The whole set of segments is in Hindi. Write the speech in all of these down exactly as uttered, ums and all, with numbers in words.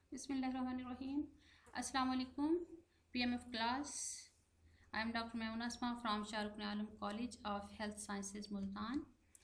Bismillahirrahmanirrahim. Assalamu alaikum. P M F class. I am Doctor Maimuna Asma from Shahrukh Alam College of Health Sciences Multan.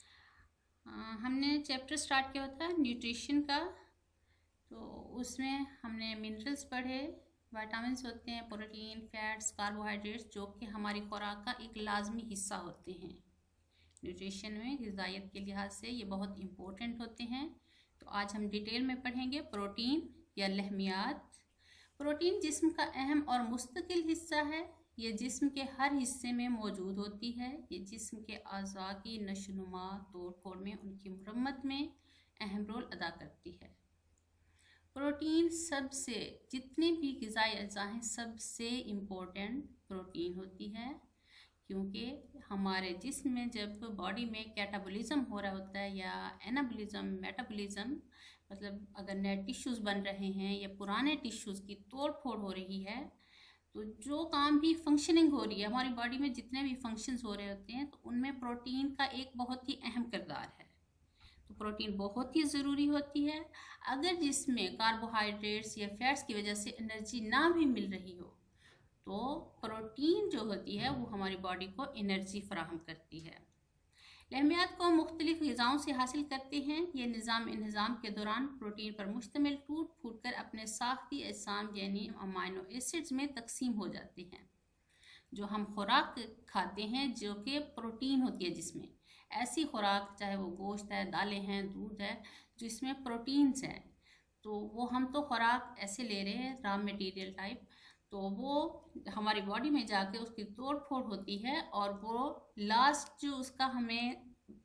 uh, हमने चैप्टर स्टार्ट किया होता है न्यूट्रिशन का, तो उसमें हमने मिनरल्स पढ़े, विटामिन्स होते हैं, प्रोटीन, फैट्स, कार्बोहाइड्रेट्स जो कि हमारी खुराक का एक लाजमी हिस्सा होते हैं. न्यूट्रिशन में ग़िज़ाइयत के लिहाज से ये बहुत इम्पोर्टेंट होते हैं. तो आज हम डिटेल में पढ़ेंगे प्रोटीन या लहमियात. प्रोटीन जिस्म का अहम और मुस्तकिल हिस्सा है. ये जिस्म के हर हिस्से में मौजूद होती है. ये जिस्म के अज़ा की नशोनुमा, तोड़ फोड़ में, उनकी मरम्मत में अहम रोल अदा करती है. प्रोटीन सबसे, जितने भी ग़िज़ाई अज़ा हैं, सबसे इम्पोर्टेंट प्रोटीन होती है, क्योंकि हमारे जिस्म में जब बॉडी में कैटाबॉलिज्म हो रहा होता है या एनाबॉलिज्म, मेटाबॉलिज्म, मतलब अगर नए टिश्यूज़ बन रहे हैं या पुराने टिश्यूज़ की तोड़ फोड़ हो रही है, तो जो काम भी फंक्शनिंग हो रही है हमारी बॉडी में, जितने भी फंक्शंस हो रहे होते हैं, तो उनमें प्रोटीन का एक बहुत ही अहम किरदार है. तो प्रोटीन बहुत ही ज़रूरी होती है. अगर जिसमें कार्बोहाइड्रेट्स या फैट्स की वजह से एनर्जी ना भी मिल रही हो, तो प्रोटीन जो होती है वो हमारी बॉडी को एनर्जी फराहम करती है. लहमियात को मुख्तलिफ ग़िज़ाओं से हासिल करते हैं. ये निज़ाम इंतज़ाम के दौरान प्रोटीन पर मुश्तमिल टूट फूट कर अपने साख्ती अजसाम यानी अमाइनो एसिड्स में तकसीम हो जाते हैं. जो हम खुराक खाते हैं जो कि प्रोटीन होती है जिसमें, ऐसी खुराक चाहे वो गोश्त है, दालें हैं, दूध है, जिसमें प्रोटीन्स हैं, तो वो हम तो खुराक ऐसे ले रहे हैं रॉ मटेरियल टाइप, तो वो हमारी बॉडी में जाके उसकी तोड़ फोड़ होती है और वो लास्ट जो उसका हमें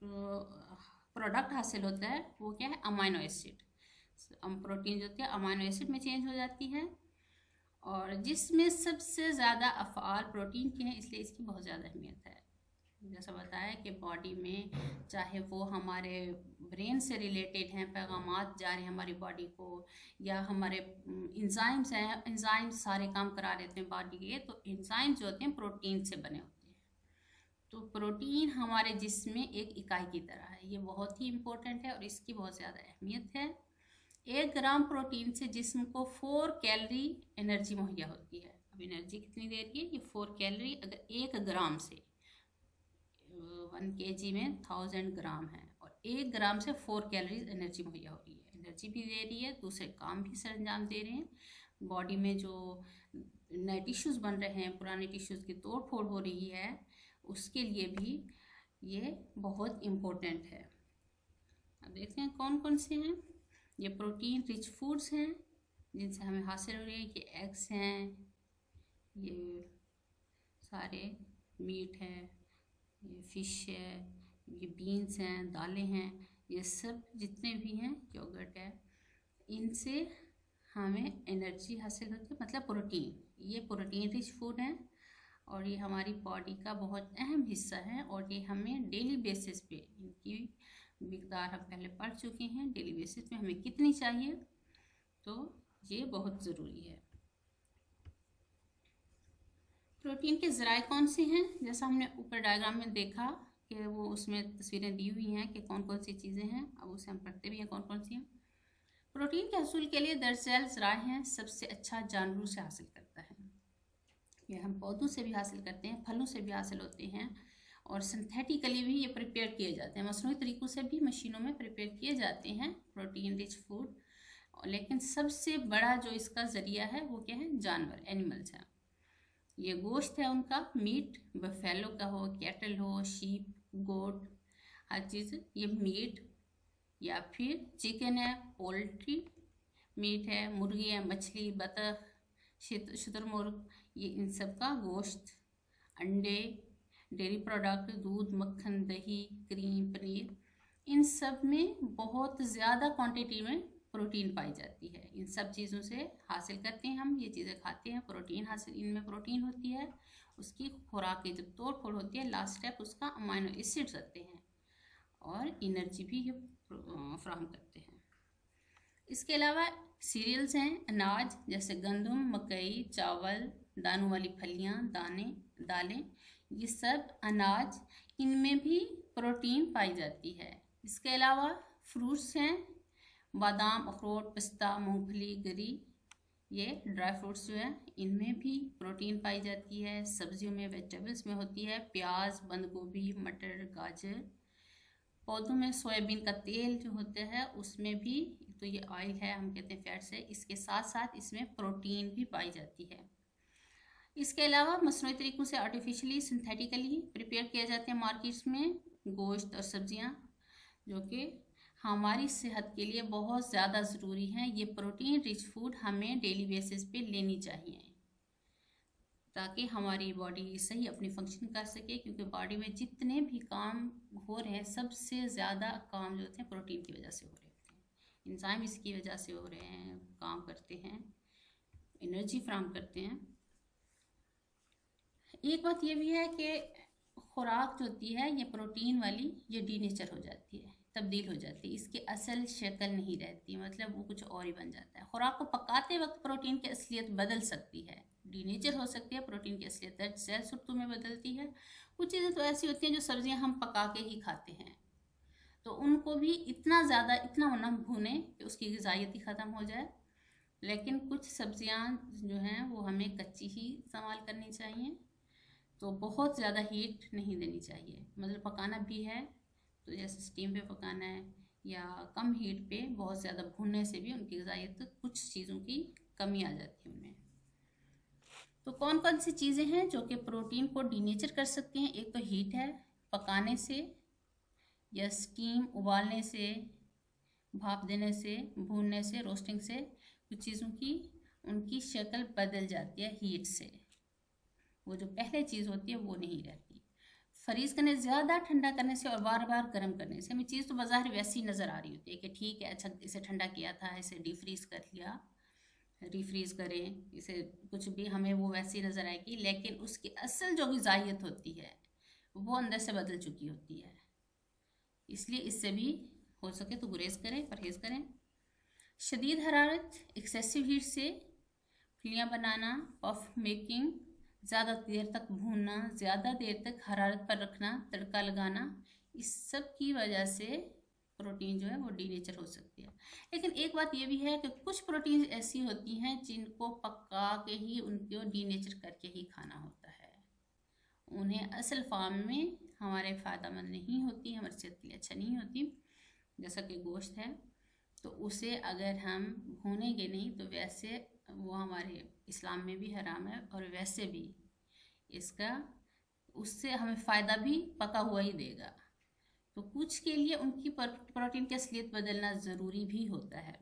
प्रोडक्ट हासिल होता है वो क्या है, अमाइनो एसिड. प्रोटीन जो होती है अमाइनो एसिड में चेंज हो जाती है, और जिसमें सबसे ज़्यादा अफ़आल प्रोटीन के हैं, इसलिए इसकी बहुत ज़्यादा अहमियत है. जैसा बताया कि बॉडी में चाहे वो हमारे ब्रेन से रिलेटेड हैं, पैगामात जा रहे हैं हमारी बॉडी को, या हमारे एंजाइम्स हैं, एंजाइम्स सारे काम करा देते हैं बॉडी के, तो एंजाइम्स जो होते हैं प्रोटीन से बने होते हैं. तो प्रोटीन हमारे जिस्म में एक इकाई की तरह है. ये बहुत ही इम्पोर्टेंट है और इसकी बहुत ज़्यादा अहमियत है. एक ग्राम प्रोटीन से जिस्म को फोर कैलोरी एनर्जी मुहैया होती है. अब एनर्जी कितनी दे रही है, ये फोर कैलोरी. अगर एक ग्राम से, वन के जी में थाउजेंड ग्राम है, और एक ग्राम से फोर कैलोरीज एनर्जी मुहैया हो रही है. एनर्जी भी दे रही है, दूसरे काम भी सर अंजाम दे रहे हैं. बॉडी में जो नए टिश्यूज़ बन रहे हैं, पुराने टिश्यूज़ की तोड़ फोड़ हो रही है, उसके लिए भी ये बहुत इम्पोर्टेंट है. अब देखते हैं कौन कौन से हैं ये प्रोटीन रिच फूड्स हैं जिनसे हमें हासिल हो रही है. कि एग्स हैं, ये सारे मीट है, ये फ़िश है, ये बीन्स हैं, दालें हैं, ये सब जितने भी हैं, योगर्ट है, इनसे हमें एनर्जी हासिल होती है, मतलब प्रोटीन. ये प्रोटीन रिच फूड हैं और ये हमारी बॉडी का बहुत अहम हिस्सा है, और ये हमें डेली बेसिस पे इनकी मिकदार हम पहले पढ़ चुके हैं. डेली बेसिस पे हमें कितनी चाहिए, तो ये बहुत ज़रूरी है. प्रोटीन के ज़राए कौन से हैं, जैसा हमने ऊपर डायग्राम में देखा कि वो उसमें तस्वीरें दी हुई हैं कि कौन कौन सी चीज़ें हैं. अब उसे हम पढ़ते भी हैं कौन कौन सी हैं. प्रोटीन के हसूल के लिए दरअसल ज़राए हैं. सबसे अच्छा जानवरों से हासिल करता है. ये हम पौधों से भी हासिल करते हैं, फलों से भी हासिल होते हैं, और सिंथेटिकली भी ये प्रिपेयर किए जाते हैं. मसनूई तरीक़ों से भी मशीनों में प्रिपेयर किए जाते हैं प्रोटीन रिच फूड. लेकिन सबसे बड़ा जो इसका ज़रिया है वो क्या है, जानवर, एनिमल्स हैं. ये गोश्त है उनका, मीट, बफेलो का हो, कैटल हो, शीप, गोट, हर चीज़ ये मीट, या फिर चिकन है, पोल्ट्री मीट है, मुर्गी है, मछली, बतख, शुतुरमुर्ग, ये इन सब का गोश्त, अंडे, डेयरी प्रोडक्ट, दूध, मक्खन, दही, क्रीम, पनीर, इन सब में बहुत ज़्यादा क्वांटिटी में प्रोटीन पाई जाती है. इन सब चीज़ों से हासिल करते हैं हम, ये चीज़ें खाते हैं, प्रोटीन हासिल इनमें प्रोटीन होती है. उसकी खुराक की जब तोड़ फोड़ होती है, लास्ट स्टेप उसका अमाइनो एसिड्स होते हैं, और एनर्जी भी ये फ्राहम करते हैं. इसके अलावा सीरियल्स हैं, अनाज जैसे गंदम, मकई, चावल, दानों वाली फलियाँ, दाने, दालें, ये सब अनाज, इनमें भी प्रोटीन पाई जाती है. इसके अलावा फ्रूट्स हैं, बादाम, अखरोट, पिस्ता, मूंगफली, गरी, ये ड्राई फ्रूट्स जो है इनमें भी प्रोटीन पाई जाती है। सब्जियों में, वेजिटेबल्स में होती है। प्याज, बंद गोभी, मटर, गाजर। पौधों में सोयाबीन का तेल जो होता है उसमें भी, तो ये ऑयल है, हम कहते हैं फैट्स है, इसके साथ साथ इसमें प्रोटीन भी पाई जाती है। इसके अलावा मसनूई तरीक़ों से आर्टिफिशियली, सिंथेटिकली प्रिपेयर किए जाते हैं मार्केट्स में गोश्त और सब्जियां, जो कि हमारी सेहत के लिए बहुत ज़्यादा ज़रूरी हैं। ये प्रोटीन रिच फूड हमें डेली बेसिस पे लेनी चाहिए ताकि हमारी बॉडी सही अपनी फंक्शन कर सके, क्योंकि बॉडी में जितने भी काम हो रहे हैं सबसे ज़्यादा काम जो होते हैं प्रोटीन की वजह से हो रहे होते हैं। एंजाइम इसकी वजह से हो रहे हैं, काम करते हैं, एनर्जी फ्राहम करते हैं। एक बात ये भी है कि खुराक जो होती है ये प्रोटीन वाली, ये डीनेचर हो जाती है, तब्दील हो जाती है, इसकी असल शक्ल नहीं रहती, मतलब वो कुछ और ही बन जाता है। खुराक को पकाते वक्त प्रोटीन की असलियत बदल सकती है, डीनेचर हो सकती है, प्रोटीन की असलियत सेल सुरतों में बदलती है। कुछ चीज़ें तो ऐसी होती हैं जो सब्जियां हम पका के ही खाते हैं, तो उनको भी इतना ज़्यादा इतना ना भूने कि उसकी ग़िज़ायत ही ख़त्म हो जाए। लेकिन कुछ सब्जियां जो हैं वो हमें कच्ची ही इस्तेमाल करनी चाहिए, तो बहुत ज़्यादा हीट नहीं देनी चाहिए। मतलब पकाना भी है तो जैसे स्टीम पे पकाना है या कम हीट पे, बहुत ज़्यादा भूनने से भी उनकी ग़िज़ायत कुछ चीज़ों की कमी आ जाती है उनमें। तो कौन कौन सी चीज़ें हैं जो कि प्रोटीन को डीनेचर कर सकती हैं? एक तो हीट है, पकाने से या स्टीम उबालने से, भाप देने से, भूनने से, रोस्टिंग से कुछ चीज़ों की उनकी शक्ल बदल जाती है हीट से। वो जो पहले चीज़ होती है वो नहीं रहती। फ्रीज़ करने, ज़्यादा ठंडा करने से और बार बार गर्म करने से हमें चीज़ तो बाज़ार वैसी नज़र आ रही होती है कि ठीक है, अच्छा इसे ठंडा किया था, इसे डी फ्रीज़ कर लिया, रीफ्रीज़ करें, इसे कुछ भी हमें वो वैसी नज़र आएगी, लेकिन उसकी असल जो ग़िज़ायत होती है वो अंदर से बदल चुकी होती है। इसलिए इससे भी हो सके तो गुरेज करें, परहेज़ करें। शदीद हरारत, एक्सेसिव हीट से फलियाँ बनाना, पफ मेकिंग, ज़्यादा देर तक भूनना, ज़्यादा देर तक हरारत पर रखना, तड़का लगाना, इस सब की वजह से प्रोटीन जो है वो डीनेचर हो सकती है। लेकिन एक बात ये भी है कि कुछ प्रोटीन ऐसी होती हैं जिनको पका के ही उनको डीनेचर करके ही खाना होता है। उन्हें असल फॉर्म में हमारे फ़ायदेमंद नहीं होती, हमारी सेहत के लिए अच्छा नहीं होती। जैसा कि गोश्त है, तो उसे अगर हम भूनेंगे नहीं तो वैसे वो हमारे इस्लाम में भी हराम है, और वैसे भी इसका उससे हमें फ़ायदा भी पका हुआ ही देगा। तो कुछ के लिए उनकी प्रोटीन की असलियत बदलना ज़रूरी भी होता है।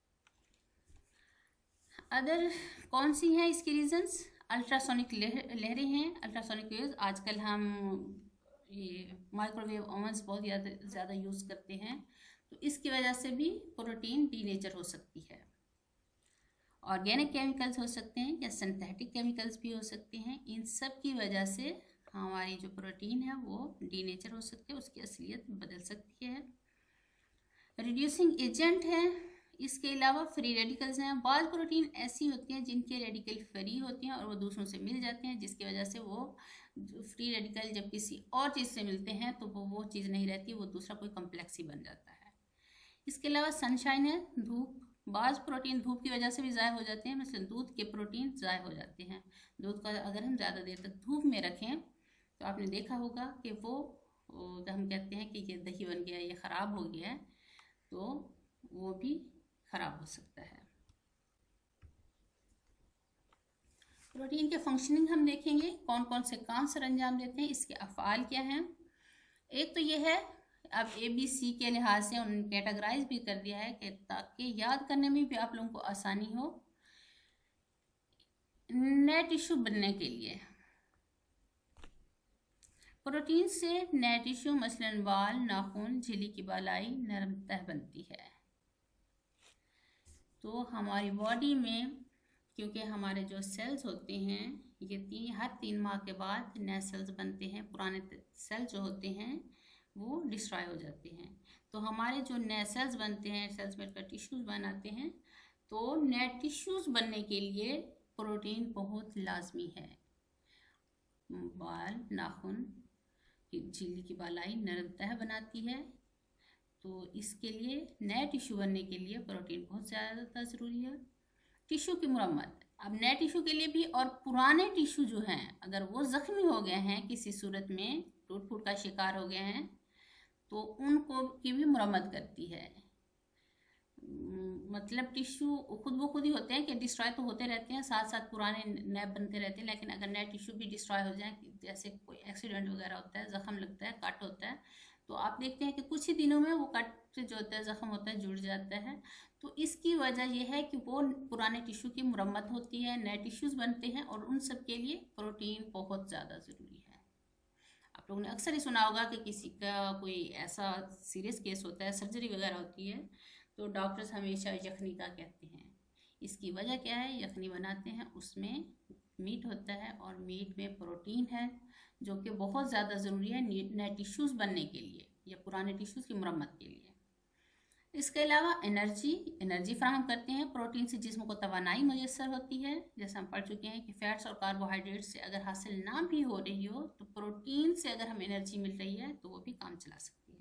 अदर कौन सी हैं इसकी रीजंस? अल्ट्रासोनिक लहरें हैं, अल्ट्रासोनिक वेव्स। आजकल हम ये माइक्रोवेव ओवन्स बहुत ज़्यादा यूज़ करते हैं, तो इसकी वजह से भी प्रोटीन डीनेचर हो सकती है। ऑर्गेनिक केमिकल्स हो सकते हैं या सिंथेटिक केमिकल्स भी हो सकते हैं। इन सब की वजह से हमारी जो प्रोटीन है वो डीनेचर हो सकती है, उसकी असलियत बदल सकती है। रिड्यूसिंग एजेंट है, इसके अलावा फ्री रेडिकल्स हैं। बाद प्रोटीन ऐसी होती हैं जिनके रेडिकल फ्री होती हैं और वो दूसरों से मिल जाते हैं, जिसकी वजह से वो फ्री रेडिकल जब किसी और चीज़ से मिलते हैं तो वो वो चीज़ नहीं रहती, वो दूसरा कोई कम्प्लेक्स ही बन जाता है। इसके अलावा सनशाइन है, धूप। बाज़ प्रोटीन धूप की वजह से भी ज़ाय हो जाते हैं, मतलब दूध के प्रोटीन ज़ाय हो जाते हैं। दूध का अगर हम ज़्यादा देर तक धूप में रखें तो आपने देखा होगा कि वो जब हम कहते हैं कि ये दही बन गया, ये ख़राब हो गया है, तो वो भी ख़राब हो सकता है। प्रोटीन के फंक्शनिंग हम देखेंगे, कौन कौन से काम सर अंजाम देते हैं, इसके अफ़आल क्या हैं। एक तो ये है, अब ए बी सी के लिहाज से उन्होंने कैटेगराइज भी कर दिया है कि ताकि याद करने में भी आप लोगों को आसानी हो। नए टिश्यू बनने के लिए प्रोटीन से नए टिश्यू मसलन बाल, नाखून, झिल्ली की बालाई, नरम तह बनती है। तो हमारी बॉडी में क्योंकि हमारे जो सेल्स होते हैं ये तीन हर तीन माह के बाद नए सेल्स बनते हैं, पुराने सेल जो होते हैं वो डिस्ट्रॉय हो जाते हैं। तो हमारे जो नए सेल्स बनते हैं, सेल्स मिलकर टिश्यूज़ बनाते हैं, तो नए टिश्यूज़ बनने के लिए प्रोटीन बहुत लाजमी है। बाल, नाखून, झिल्ली की बालाई नरम तह बनाती है, तो इसके लिए नए टिश्यू बनने के लिए प्रोटीन बहुत ज़्यादा ज़रूरी है। टिश्यू की मरम्मत, अब नए टिश्यू के लिए भी और पुराने टिश्यू जो हैं अगर वो ज़ख्मी हो गए हैं, किसी सूरत में टूट फूट का शिकार हो गए हैं, तो उनको की भी मरम्मत करती है। मतलब टिश्यू खुद ब खुद ही होते हैं कि डिस्ट्रॉय तो होते रहते हैं, साथ साथ पुराने नए बनते रहते हैं, लेकिन अगर नए टिश्यू भी डिस्ट्रॉय हो जाए, जैसे कोई एक्सीडेंट वगैरह होता है, ज़ख्म लगता है, कट होता है, तो आप देखते हैं कि कुछ ही दिनों में वो कट जो होता है, ज़ख्म होता है, जुड़ जाता है। तो इसकी वजह यह है कि वो पुराने टिश्यू की मरम्मत होती है, नए टिश्यूज़ बनते हैं, और उन सब के लिए प्रोटीन बहुत ज़्यादा ज़रूरी है। आप लोगों ने अक्सर ही सुना होगा कि किसी का कोई ऐसा सीरियस केस होता है, सर्जरी वगैरह होती है, तो डॉक्टर्स हमेशा यखनी का कहते हैं। इसकी वजह क्या है? यखनी बनाते हैं, उसमें मीट होता है और मीट में प्रोटीन है जो कि बहुत ज़्यादा ज़रूरी है नए टिश्यूज़ बनने के लिए या पुराने टिश्यूज़ की मरम्मत के लिए। इसके अलावा एनर्जी एनर्जी फराहम करते हैं। प्रोटीन से जिस्म को तवानाई मुयस्सर होती है। जैसे हम पढ़ चुके हैं कि फैट्स और कार्बोहाइड्रेट से अगर हासिल ना भी हो रही हो तो प्रोटीन से अगर हमें एनर्जी मिल रही है तो वो भी काम चला सकती है।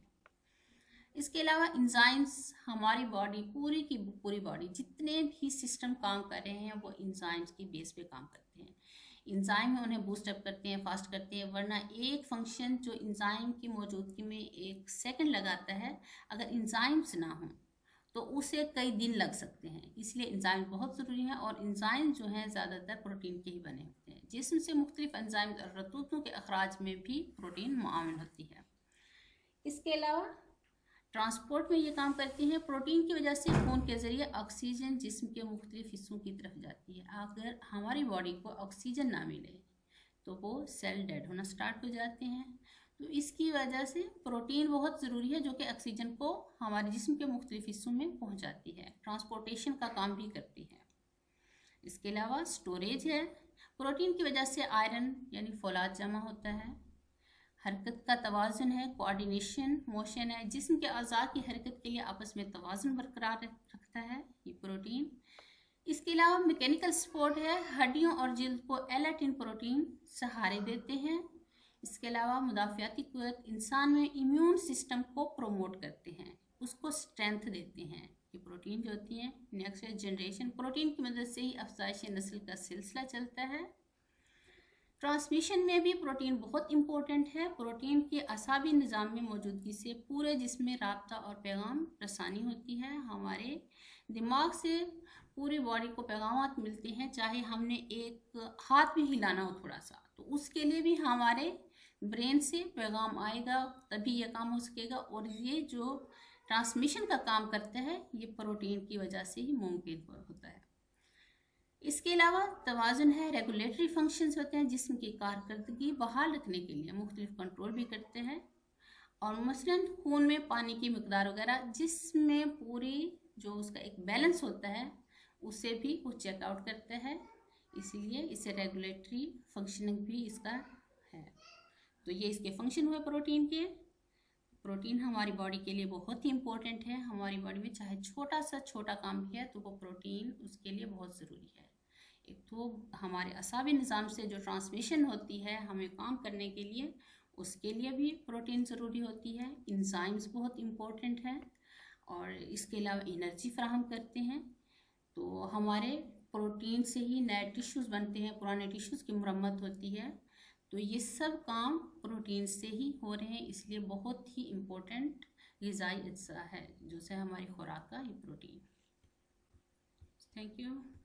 इसके अलावा इंजाइम्स, हमारी बॉडी पूरी की पूरी बॉडी जितने भी सिस्टम काम कर रहे हैं वो इंजाइम्स की बेस पे काम करते हैं। इंजाइम उन्हें बूस्टअप करते हैं, फास्ट करते हैं, वरना एक फंक्शन जो इंजाइम की मौजूदगी में एक सेकंड लगाता है, अगर इंजाइम्स ना हो तो उसे कई दिन लग सकते हैं। इसलिए इंजाइम बहुत ज़रूरी है, और इंजाइम जो हैं ज़्यादातर प्रोटीन के ही बने होते हैं। जिस्म से मुख्तलिफ एंजाइम और रतूतों के अखराज में भी प्रोटीन मुआविन होती है। इसके अलावा ट्रांसपोर्ट में ये काम करती हैं। प्रोटीन की वजह से खून के ज़रिए ऑक्सीजन जिस्म के मुख्तलिफ हिस्सों की तरफ जाती है। अगर हमारी बॉडी को ऑक्सीजन ना मिले तो वो सेल डेड होना स्टार्ट हो जाते हैं। तो इसकी वजह से प्रोटीन बहुत ज़रूरी है, जो कि ऑक्सीजन को हमारे जिस्म के मुख्तलिफ हिस्सों में पहुंचाती है, ट्रांसपोर्टेशन का काम भी करती है। इसके अलावा स्टोरेज है। प्रोटीन की वजह से आयरन यानी फौलाद जमा होता है। हरकत का तवाज़ुन है, कोऑर्डिनेशन, मोशन है। जिस्म के अज़ा की हरकत के लिए आपस में तवाज़ुन बरकरार रखता है ये प्रोटीन। इसके अलावा मैकेनिकल सपोर्ट है। हड्डियों और जिल्द को एलाटिन प्रोटीन सहारे देते हैं। इसके अलावा मुदाफ़ियाती क़ुव्वत, इंसान में इम्यून सिस्टम को प्रोमोट करते हैं, उसको स्ट्रेंथ देते हैं। ये प्रोटीन जो होती हैं, नेक्स्ट जनरेशन, प्रोटीन की मदद से ही अफज़ाइश नस्ल का सिलसिला चलता है। ट्रांसमिशन में भी प्रोटीन बहुत इम्पोर्टेंट है। प्रोटीन के असाबी निज़ाम में मौजूदगी से पूरे जिस्म में राब्ता और पैगाम रसानी होती है। हमारे दिमाग से पूरी बॉडी को पैगाम मिलते हैं, चाहे हमने एक हाथ भी हिलाना हो थोड़ा सा, तो उसके लिए भी हमारे ब्रेन से पैगाम आएगा, तभी यह काम हो सकेगा। और ये जो ट्रांसमिशन का काम करता है ये प्रोटीन की वजह से ही मुमकिन होता है। इसके अलावा तवाज़ुन है। रेगुलेटरी फंक्शंस होते हैं, जिस्म की कारकर्दगी बहाल रखने के लिए मुख्तलिफ कंट्रोल भी करते हैं। और मसलन खून में पानी की मिकदार वगैरह, जिसमें पूरी जो उसका एक बैलेंस होता है उसे भी वो चेकआउट करता है, इसीलिए इसे रेगुलेटरी फंक्शनिंग भी इसका है। तो ये इसके फंक्शन हुए प्रोटीन के। प्रोटीन हमारी बॉडी के लिए बहुत ही इम्पोर्टेंट है। हमारी बॉडी में चाहे छोटा सा छोटा काम भी है तो वो प्रोटीन उसके लिए बहुत ज़रूरी है। एक तो हमारे असाबी निज़ाम से जो ट्रांसमिशन होती है हमें काम करने के लिए, उसके लिए भी प्रोटीन ज़रूरी होती है। इंजाइम्स बहुत इम्पोर्टेंट है, और इसके अलावा एनर्जी फराहम करते हैं। तो हमारे प्रोटीन से ही नए टिश्यूज़ बनते हैं, पुराने टिश्यूज़ की मरम्मत होती है। तो ये सब काम प्रोटीन से ही हो रहे हैं, इसलिए बहुत ही इम्पोर्टेंट ग़िज़ाई अज्जा है जो से हमारी खुराक का ये प्रोटीन। Thank you.